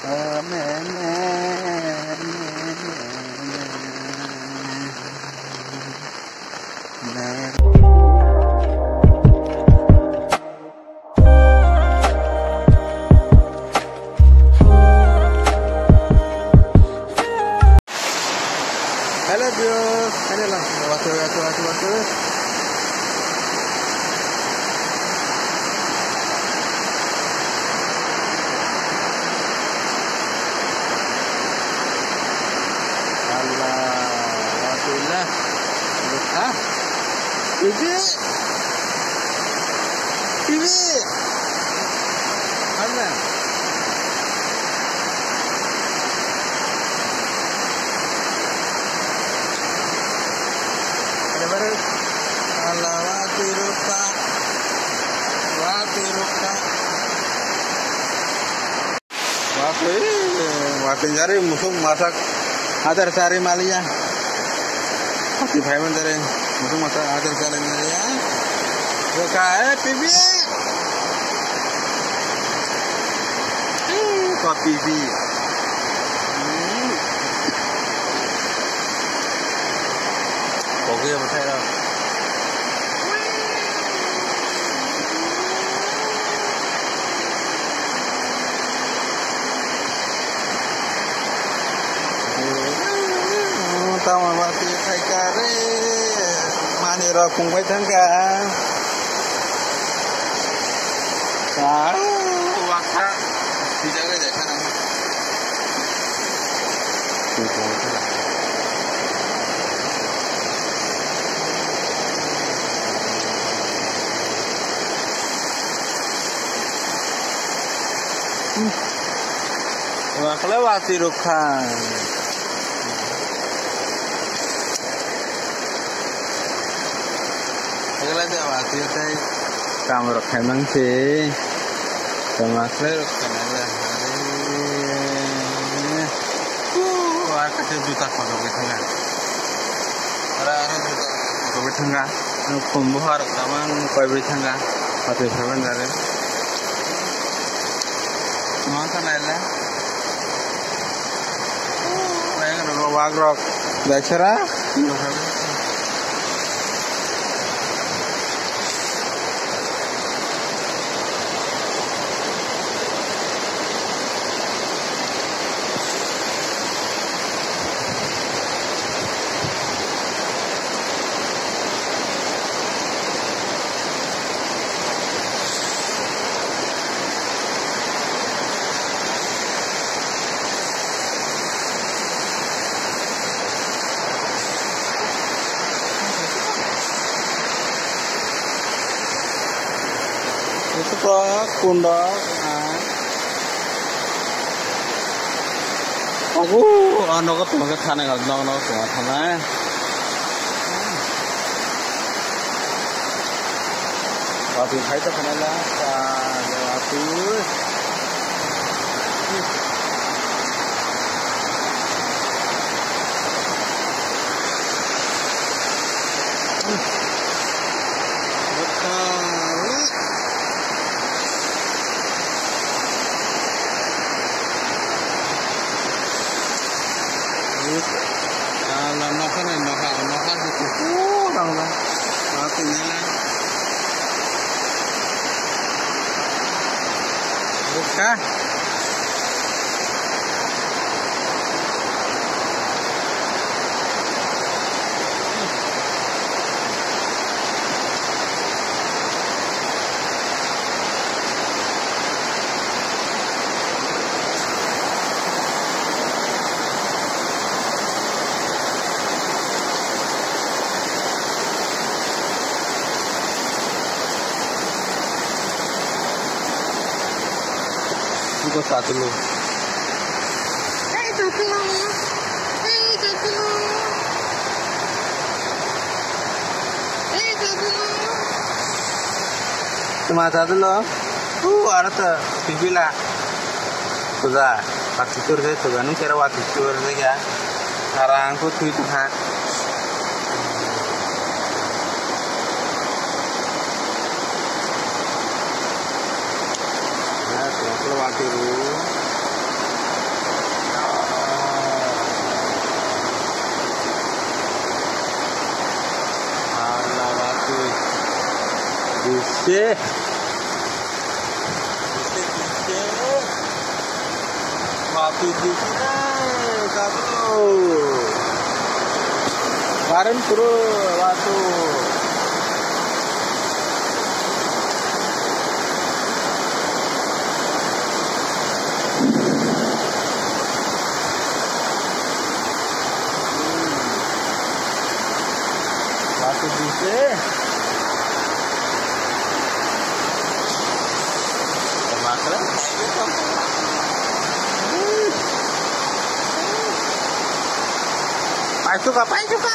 Halo bro, ini lah waktu. Alhamdulillah. Ah, ibu. Mana? Allah waktu cari musuh masak atar cari malia pasti भाई dari musuh masak atar cari malia pipi kok pipi oke betul lah tao mà thì thay cả đấy mà thì rồi cùng với thằng cả đó hoặc khác thì sẽ cái để khác nào hoặc lewat sirukan lagi awasi teh kamu rokeh mangsi termasuk rokeh wah kecil juta kalau betengah orang juta kalau betengah pembuhar kaman kau betengah pasti seven dari mana nela lain orang wagrok bicara itu kok kundok aku ano ko tumaga khana gal no tumaga khana waktu khai to khana la waktu làm nó cái này nó khác thì cũ đâu là nó từ này lên buka को साथ लो तुम्हारा साथ लो अर्थ पिपिला तुझा वाकिtur deh tuh kan cara wakitur deh ya sekarang aku tuh itu ha nah kalau wakitur Dice. Waktu di sini, kamu. Kemarin turun waktu. Waktu di sini. Termasuk. Pai juga.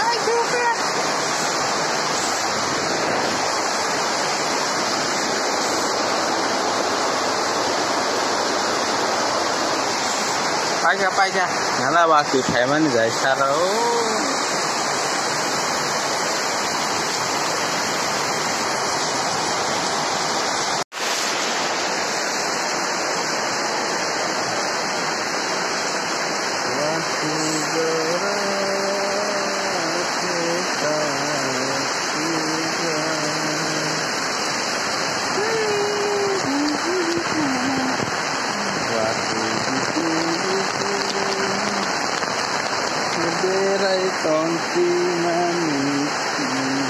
Pai aja. Nala waktu Thailand guys, sarau. Tongki maniki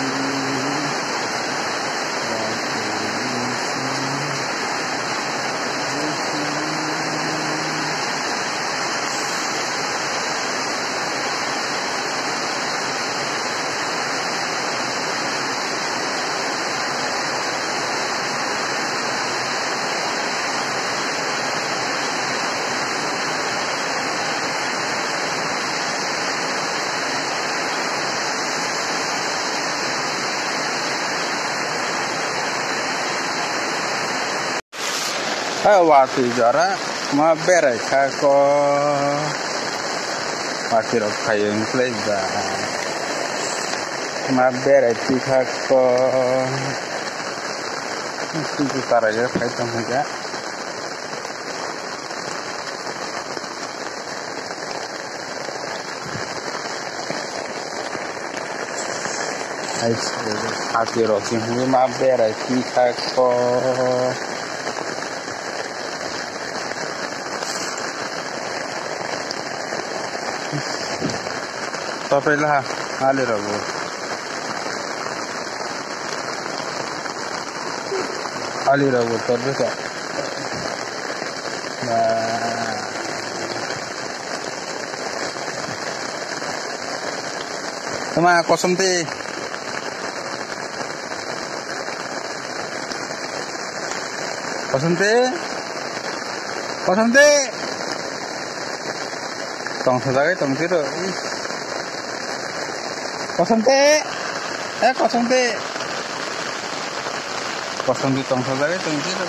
waktu jara ma berai kako waktu rok kayung pleza ma berai kako itu taraya kaitan aja waktu rok sih ma berai kako Tapailah alir aku. Alir aku terus tak. Nah, sama kosong teh. Kosong teh. Tong saudara tong tiru. Kosong teh tong saudara tong tiru.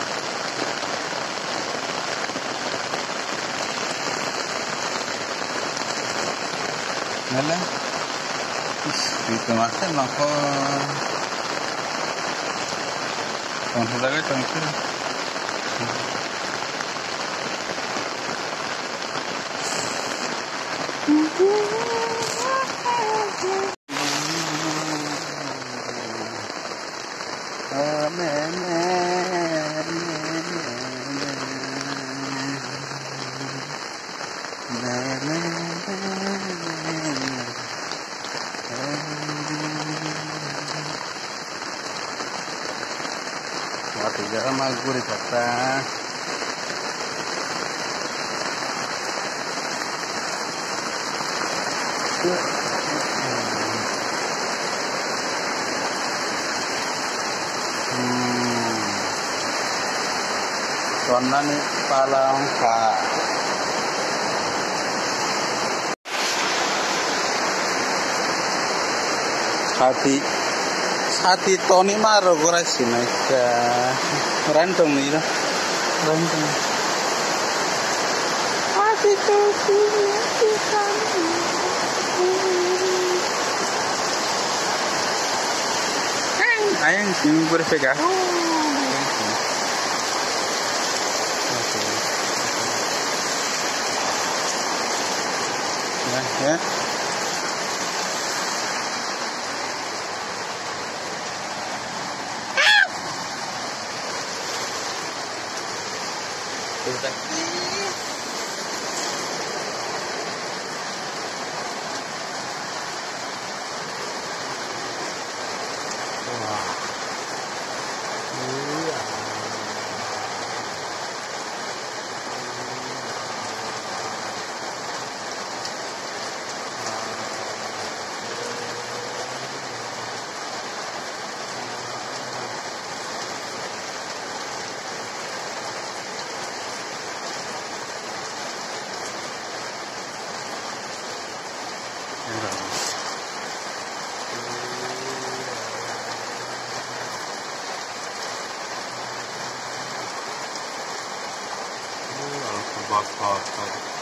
Nala, itu macam apa? Tong saudara tong tiru. Waktu jalan malu di kata. Karena ni palang ka. Hati Tony maro gorasi naika. Rantong ni lah. Rantong. Hati Tony ayang sini berpega. Ya. Tuh tak. Wah. Iya. Bakar.